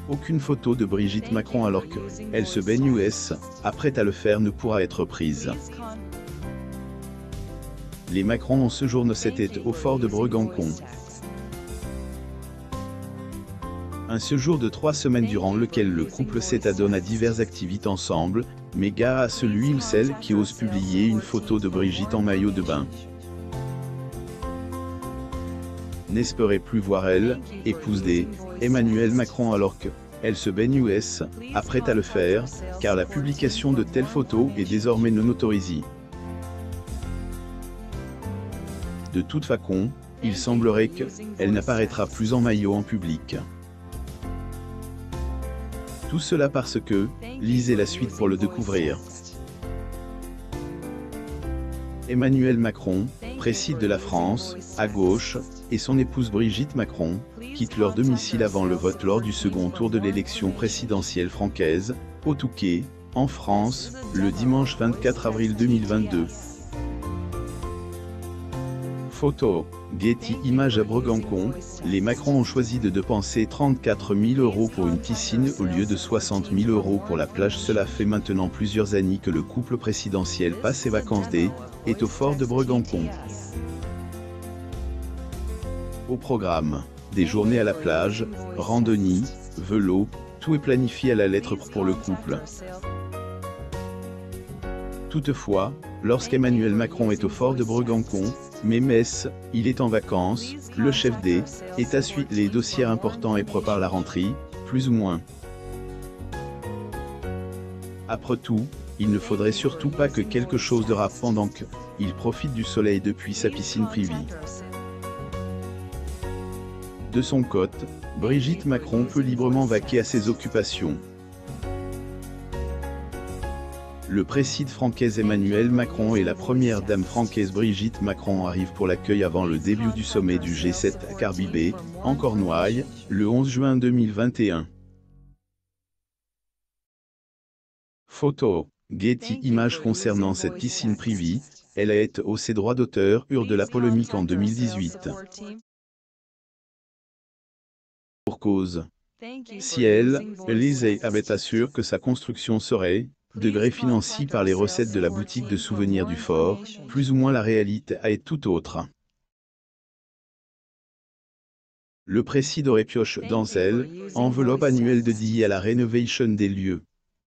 Aucune photo de Brigitte Macron alors qu'elle se baigne US, apprête à le faire, ne pourra être prise. Les Macron en séjourne cet été au fort de Brégançon. Un séjour de 3 semaines durant lequel le couple s'adonne à diverses activités ensemble, mais gare à celui ou celle qui ose publier une photo de Brigitte en maillot de bain. N'espérez plus voir elle, épouse d'Emmanuel Macron alors qu'elle se baigne US, apprête à le faire, car la publication de telles photos est désormais non autorisée. De toute façon, il semblerait qu'elle n'apparaîtra plus en maillot en public. Tout cela parce que, lisez la suite pour le découvrir. Emmanuel Macron, président de la France, à gauche, et son épouse Brigitte Macron, quittent leur domicile avant le vote lors du second tour de l'élection présidentielle française, au Touquet, en France, le dimanche 24 avril 2022. Photo, Getty Images à Brégançon, les Macron ont choisi de dépenser 34 000 € pour une piscine au lieu de 60 000 € pour la plage. Cela fait maintenant plusieurs années que le couple présidentiel passe ses vacances est au fort de Brégançon. Au programme, des journées à la plage, randonnée, vélo, tout est planifié à la lettre pour le couple. Toutefois, lorsqu'Emmanuel Macron est au fort de Brégançon, mais il est en vacances, le chef d'État suit les dossiers importants et prépare la rentrée, plus ou moins. Après tout, il ne faudrait surtout pas que quelque chose de rare pendant qu'il profite du soleil depuis sa piscine privée. De son côté, Brigitte Macron peut librement vaquer à ses occupations. Le président français Emmanuel Macron et la première dame française Brigitte Macron arrivent pour l'accueil avant le début du sommet du G7 à Carbibé, en Cornouailles, le 11 juin 2021. Photo, Getty Images concernant cette piscine privée, elle a été au ses droits d'auteur de la polémique en 2018. Pour cause. Si Élysée avait assuré que sa construction serait financée par les recettes de la boutique de souvenirs du fort, plus ou moins la réalité est tout autre. Le président aurait pioché dans elle, enveloppe annuelle dédiée à la rénovation des lieux.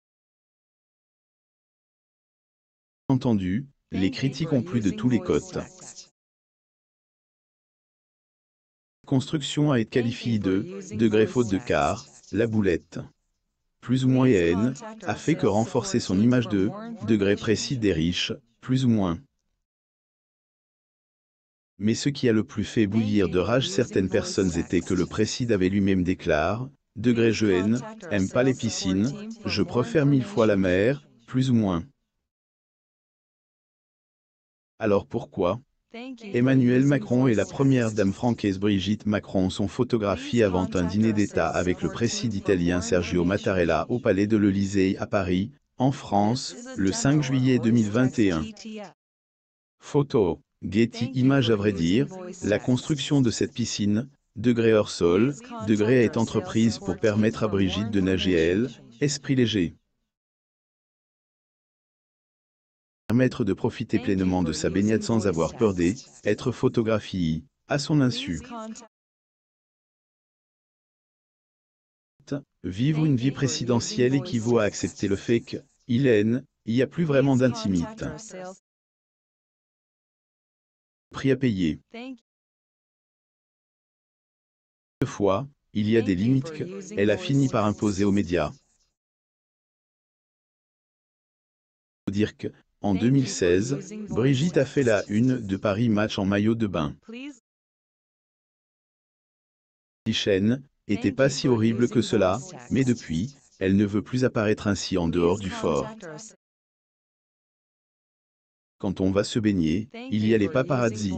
Entendu, les critiques ont plu de tous les côtés. La construction a été qualifiée de faute de car, la boulette, plus ou moins haine, a fait que renforcer son image de précis des riches, plus ou moins. Mais ce qui a le plus fait bouillir de rage certaines personnes était que le président avait lui-même déclaré, je aime pas les piscines, je préfère 1000 fois la mer, plus ou moins. Alors pourquoi Emmanuel Macron et la première dame française Brigitte Macron sont photographiés avant un dîner d'État avec le président italien Sergio Mattarella au Palais de l'Élysée à Paris, en France, le 5 juillet 2021. Photo, Getty Images. À vrai dire, la construction de cette piscine, hors sol, est entreprise pour permettre à Brigitte de nager esprit léger. Permettre de profiter pleinement de sa baignade sans avoir peur d'être photographiée, à son insu. Vivre une vie présidentielle équivaut à accepter le fait qu'il n'y a plus vraiment d'intimité. Prix à payer. Toutefois, il y a des limites qu'elle a fini par imposer aux médias. Faut dire que, en 2016, Brigitte a fait la une de Paris Match en maillot de bain. Les chaînes n'étaient pas si horribles que cela, mais depuis, elle ne veut plus apparaître ainsi en dehors du fort. Quand on va se baigner, il y a les paparazzis.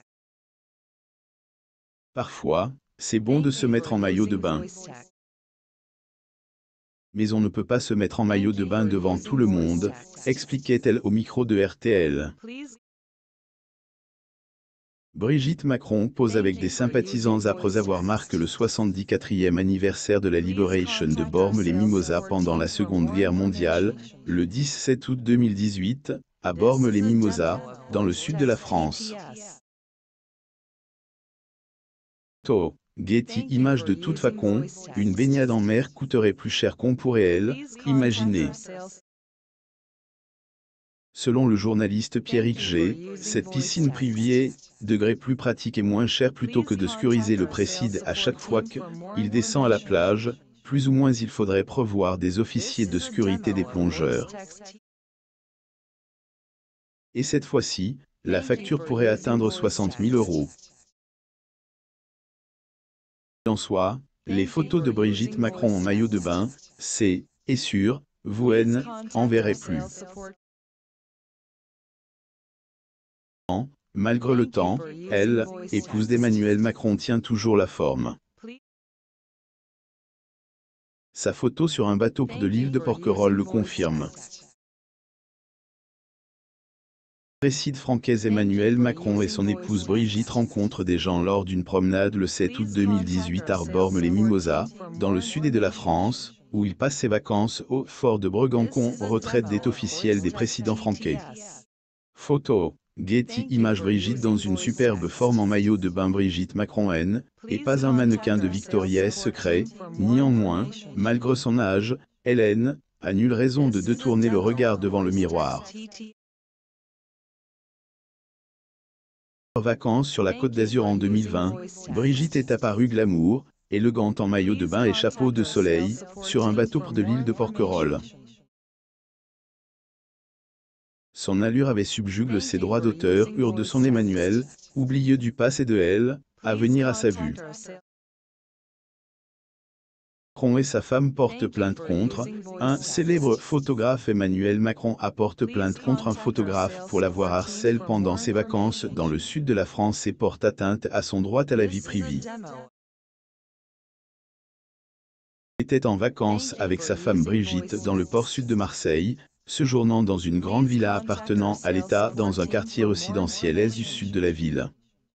Parfois, c'est bon de se mettre en maillot de bain. Mais on ne peut pas se mettre en maillot de bain devant tout le monde, expliquait-elle au micro de RTL. Brigitte Macron pose avec des sympathisants après avoir marqué le 74e anniversaire de la Liberation de Bormes-les-Mimosas pendant la Seconde Guerre mondiale, le 17 août 2018, à Bormes-les-Mimosas, dans le sud de la France. Getty Images de toute façon, une baignade en mer coûterait plus cher qu'on pourrait imaginer. Selon le journaliste Pierrick G, cette piscine privée, degré plus pratique et moins cher plutôt que de scuriser le précide à chaque fois qu'il descend à la plage, plus ou moins il faudrait prévoir des officiers de sécurité des plongeurs. Et cette fois-ci, la facture pourrait atteindre 60 000 €. En soi, les photos de Brigitte Macron en maillot de bain, c'est sûr, vous n'en verrez plus. Malgré le temps, elle, épouse d'Emmanuel Macron, tient toujours la forme. Sa photo sur un bateau de l'île de Porquerolles le confirme. Précide francaise Emmanuel Macron et son épouse Brigitte rencontrent des gens lors d'une promenade le 7 août 2018 à Bormes-les-Mimosas, dans le sud de la France, où il passe ses vacances au fort de Brégançon, retraite des officiels des présidents franquais. Photo. Getty Images. Brigitte dans une superbe forme en maillot de bain. Brigitte Macron et pas un mannequin de Victoria's Secret, néanmoins, malgré son âge, elle a nulle raison de détourner le regard devant le miroir. En vacances sur la Côte d'Azur en 2020, Brigitte est apparue glamour, élégante en maillot de bain et chapeau de soleil, sur un bateau de l'île de Porquerolles. Son allure avait subjugué ses droits d'auteur de son Emmanuel, oublieux du passé de elle, à venir à sa vue. Macron et sa femme portent plainte contre un célèbre photographe. Emmanuel Macron apporte plainte contre un photographe pour l'avoir harcelé pendant ses vacances dans le sud de la France et porte atteinte à son droit à la vie privée. Il était en vacances avec sa femme Brigitte dans le port sud de Marseille, séjournant dans une grande villa appartenant à l'État dans un quartier résidentiel est du sud de la ville.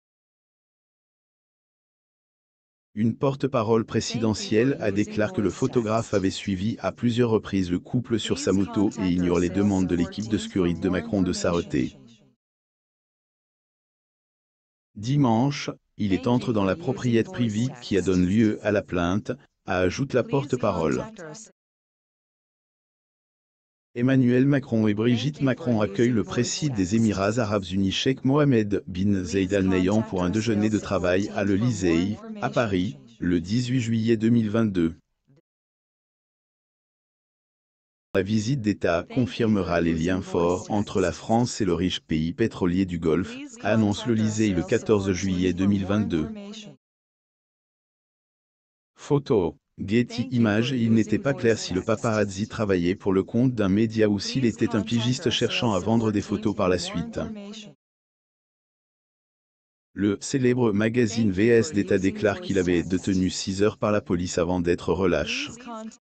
Une porte-parole présidentielle a déclaré que le photographe avait suivi à plusieurs reprises le couple sur sa moto et ignore les demandes de l'équipe de sécurité de Macron de s'arrêter. Dimanche, il est entré dans la propriété privée qui a donné lieu à la plainte, ajoute la porte-parole. Emmanuel Macron et Brigitte Macron accueillent le président des Émirats Arabes Unis Cheikh Mohammed bin Zayed Al Nahyan pour un déjeuner de travail à l'Élysée, à Paris, le 18 juillet 2022. La visite d'État confirmera les liens forts entre la France et le riche pays pétrolier du Golfe, annonce l'Élysée le 14 juillet 2022. Photo. Getty Images. Il n'était pas clair si le paparazzi travaillait pour le compte d'un média ou s'il était un pigiste cherchant à vendre des photos par la suite. Le célèbre magazine VS d'État déclare qu'il avait été détenu 6 heures par la police avant d'être relâché.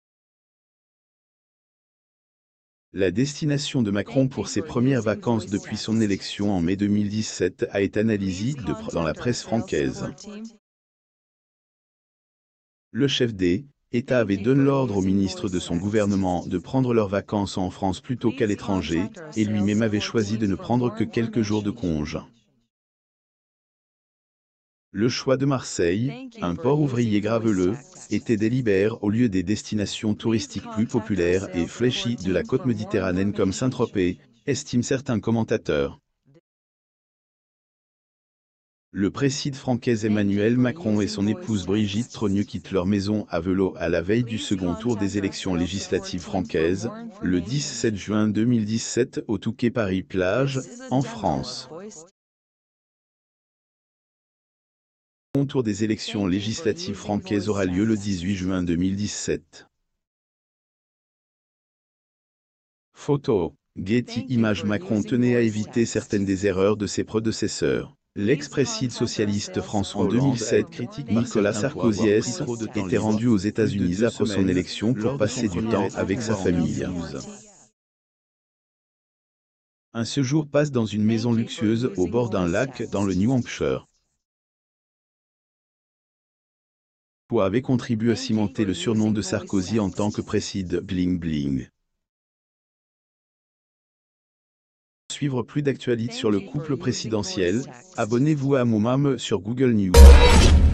La destination de Macron pour ses premières vacances depuis son élection en mai 2017 a été analysée dans la presse francaise. Le chef d'État avait donné l'ordre au ministre de son gouvernement de prendre leurs vacances en France plutôt qu'à l'étranger, et lui-même avait choisi de ne prendre que quelques jours de congé. Le choix de Marseille, un port ouvrier graveleux, était délibéré au lieu des destinations touristiques plus populaires et fléchies de la côte méditerranéenne comme Saint-Tropez, estiment certains commentateurs. Le président français Emmanuel Macron et son épouse Brigitte Trogneux quittent leur maison à Velot à la veille du second tour des élections législatives françaises, le 17 juin 2017 au Touquet Paris-Plage, en France. Le second tour des élections législatives françaises aura lieu le 18 juin 2017. Photo. Getty Images. Macron tenait à éviter certaines des erreurs de ses prédécesseurs. L'ex-président socialiste François Hollande en 2007 critique Nicolas Sarkozy était rendu aux États-Unis après son élection pour passer du temps avec sa famille. Un séjour passe dans une maison luxueuse au bord d'un lac dans le New Hampshire. avait contribué à cimenter le surnom de Sarkozy en tant que président Bling Bling. Pour suivre plus d'actualités sur le couple présidentiel, abonnez-vous à Moumam sur Google News.